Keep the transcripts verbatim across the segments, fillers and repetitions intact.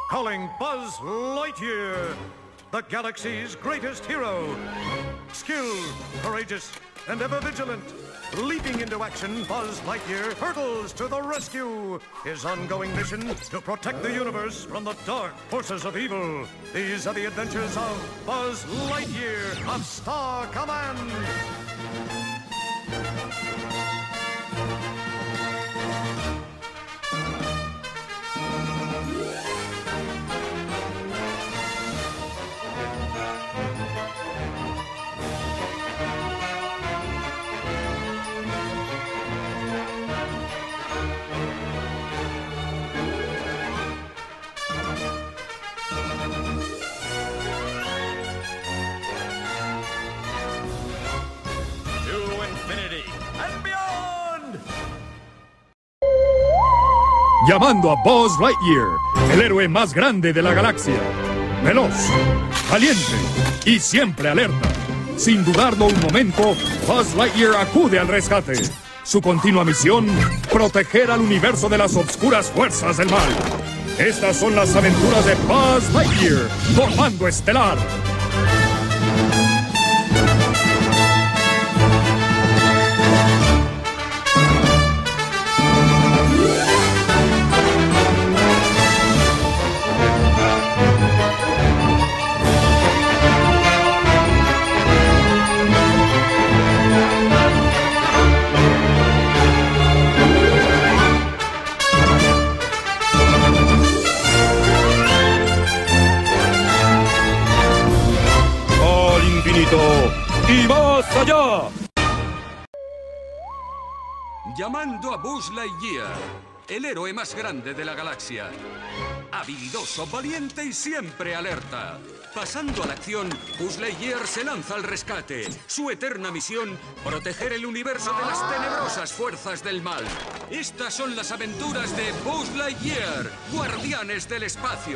Calling Buzz Lightyear, the galaxy's greatest hero. Skilled, courageous, and ever vigilant. Leaping into action, Buzz Lightyear hurtles to the rescue. His ongoing mission to protect the universe from the dark forces of evil. These are the adventures of Buzz Lightyear of Star Command. Llamando a Buzz Lightyear, el héroe más grande de la galaxia. Veloz, valiente y siempre alerta. Sin dudarlo un momento, Buzz Lightyear acude al rescate. Su continua misión, proteger al universo de las obscuras fuerzas del mal. Estas son las aventuras de Buzz Lightyear, Comando Estelar. ¡Y más allá! Llamando a Buzz Lightyear, el héroe más grande de la galaxia. Habilidoso, valiente y siempre alerta. Pasando a la acción, Buzz Lightyear se lanza al rescate. Su eterna misión, proteger el universo de las tenebrosas fuerzas del mal. Estas son las aventuras de Buzz Lightyear, Guardianes del Espacio.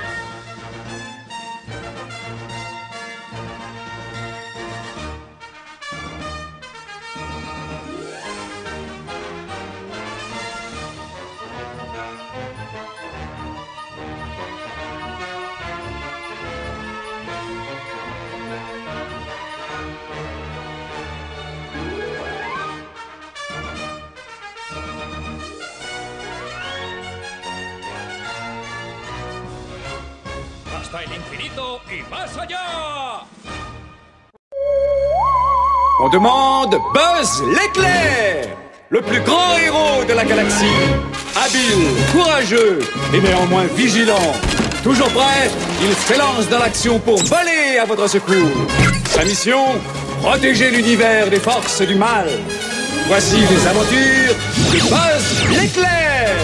¡Hasta el infinito y más allá! On demande Buzz l'éclair, le plus grand héros de la galaxie. Habile, courageux et néanmoins vigilant. Toujours prêt, il s'élance dans l'action pour voler à votre secours. Sa mission, protéger l'univers des forces du mal. Voici les aventures de Buzz l'éclair.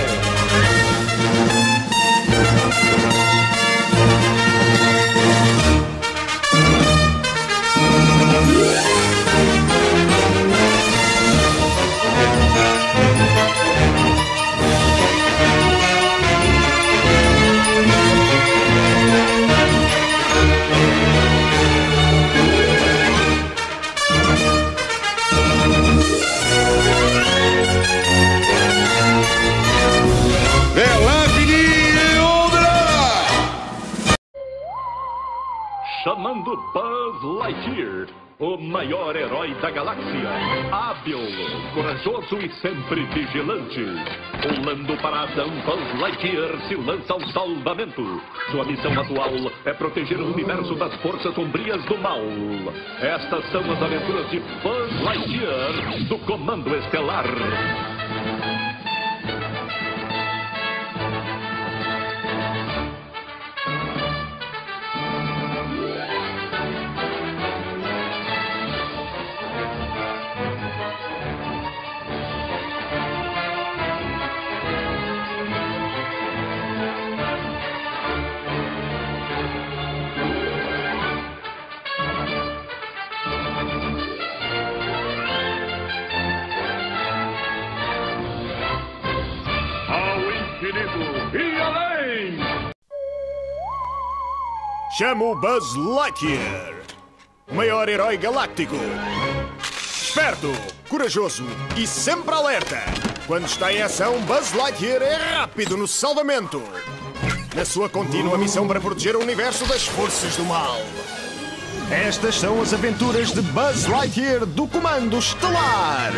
Chamando Buzz Lightyear, o maior herói da galáxia. Hábil, corajoso e sempre vigilante. Pulando para a ação, Buzz Lightyear se lança ao salvamento. Sua missão atual é proteger o universo das forças sombrias do mal. Estas são as aventuras de Buzz Lightyear, do Comando Estelar. E além! Chamo Buzz Lightyear, o maior herói galáctico. Esperto, corajoso e sempre alerta. Quando está em ação, Buzz Lightyear é rápido no salvamento. na sua contínua missão para proteger o universo das forças do mal. Estas são as aventuras de Buzz Lightyear do Comando Estelar.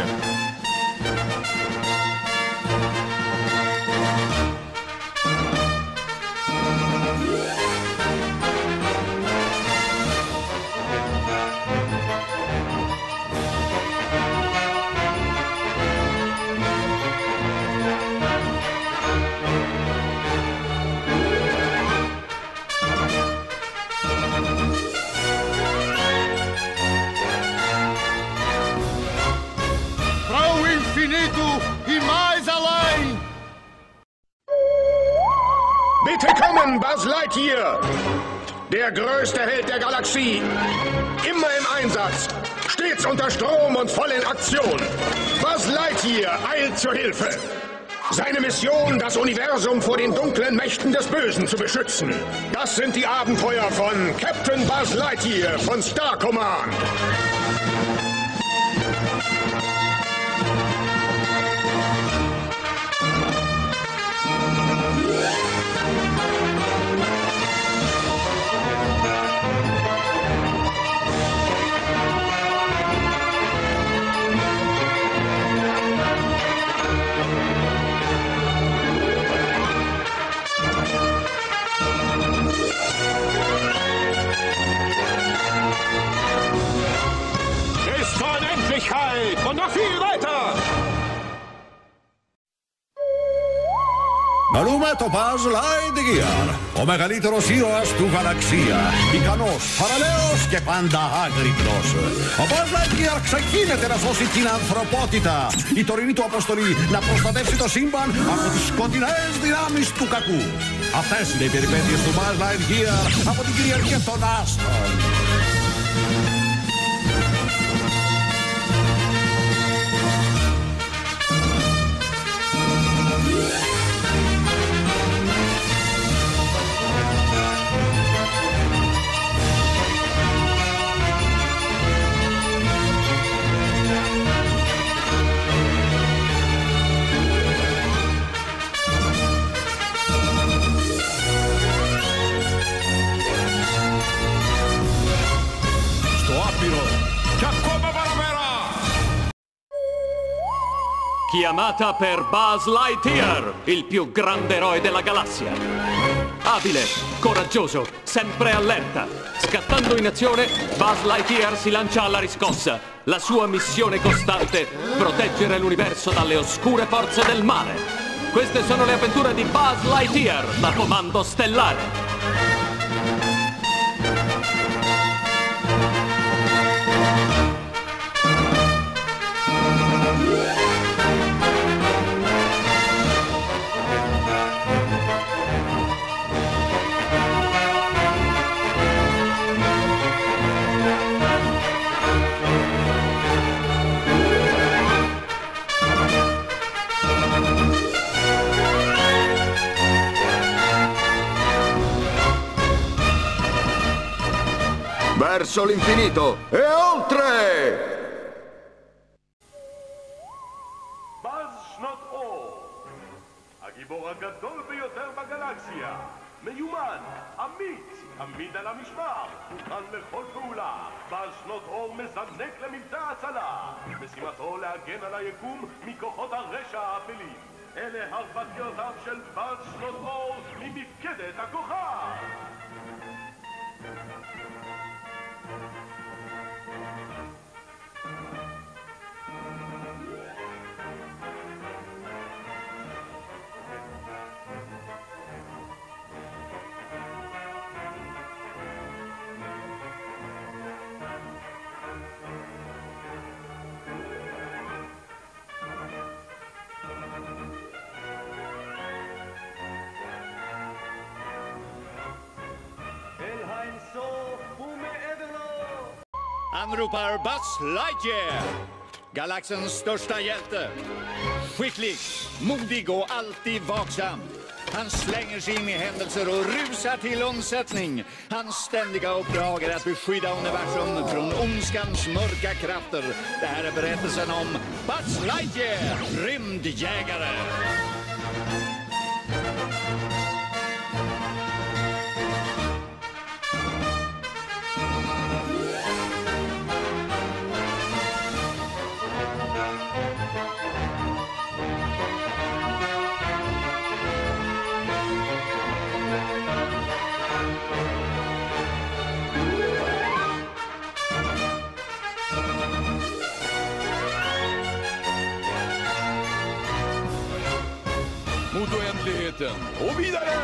E mais além! Bitte kommen, Buzz Lightyear! Der größte Held der Galaxie! Immer im Einsatz! Stets unter Strom und voll in Aktion! Buzz Lightyear eilt zur Hilfe! Seine Mission, das Universum vor den dunklen Mächten des Bösen zu beschützen. Das sind die Abenteuer von Captain Buzz Lightyear von Star Command! Und noch viel weiter! Malume to Buzz Lightyear, o megalítoros iros tu galaxia, ikanos paraleos και πάντα άγρυπνος. Ο Buzz Lightyear ξεκίνεται να σώσει την ανθρωπότητα. Η τωρινή του αποστολή να προστατεύσει το σύμπαν από τις σκοτεινές δυνάμεις του κακού. Αυτές είναι οι περιπέτειες του Buzz Lightyear από την κυριαρχία των άστρων. Chiamata per Buzz Lightyear, il più grande eroe della galassia. Abile, coraggioso, sempre allerta. Scattando in azione, Buzz Lightyear si lancia alla riscossa. La sua missione costante, proteggere l'universo dalle oscure forze del male. Queste sono le avventure di Buzz Lightyear, da Comando Stellare. Verso l'infinito e oltre! Buzz not all. הגיבור הגדול ביותר בגלקסיה. מיומן, אמיץ, תמיד על המשמר, מוכן לכל פעולה. באז not all מזנק למבצע הצלה. משימתו להגן על היקום מכוחות הרשע האפלים. אלה הרפתקאותיו של באז not all ממפקדת הכוכב. Anropar Buzz Lightyear, galaxens största hjälte. Skicklig, modig och alltid vaksam. Han slänger sig in i händelser och rusar till undsättning. Hans ständiga uppdrag är att beskydda universum från ondskans mörka krafter. Det här är berättelsen om Buzz Lightyear, rymdjägare. jakten och vidare!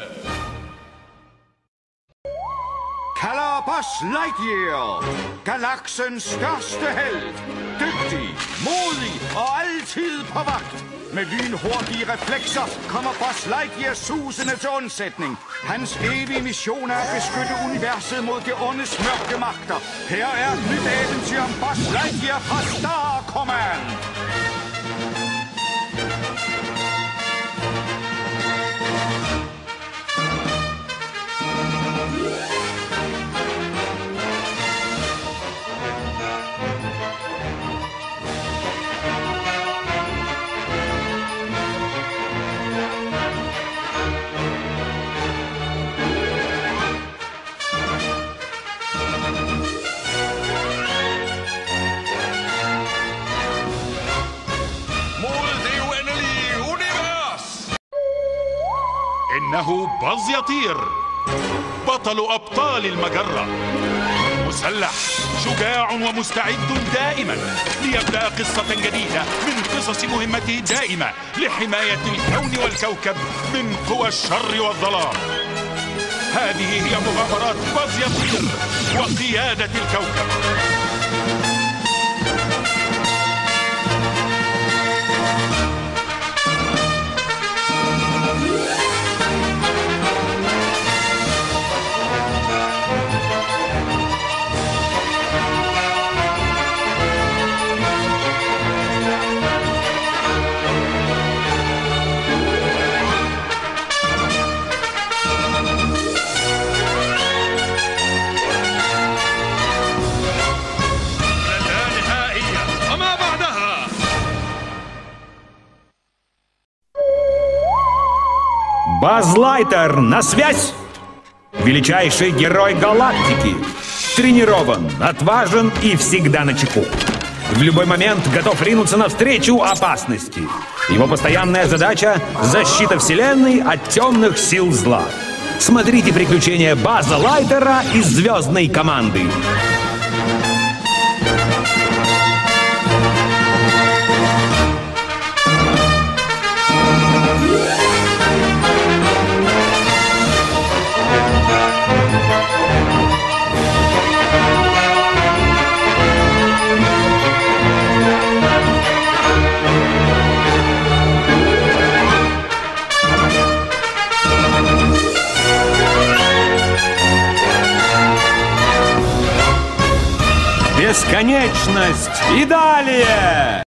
Kalder Buzz Lightyear, galaksens største held. Dygtig, modig og altid på vagt. Med lynhurtige reflekser kommer Buzz Lightyear susende til undsætning. Hans evige mission er at beskytte universet mod det ondes mørke magter. Her er et nyt eventyr om Buzz Lightyear fra Star Command. إنه باز يطير، بطل أبطال المجرة، مسلح شجاع ومستعد دائما ليبدأ قصة جديدة من قصص مهمته الدائمة لحماية الكون والكوكب من قوى الشر والظلام. هذه هي مغامرات باز يطير وقيادة الكوكب. Базз Лайтер на связь! Величайший герой галактики. Тренирован, отважен и всегда начеку. В любой момент готов ринуться навстречу опасности. Его постоянная задача – защита Вселенной от темных сил зла. Смотрите приключения Базза Лайтера из «Звездной команды». Бесконечность и далее!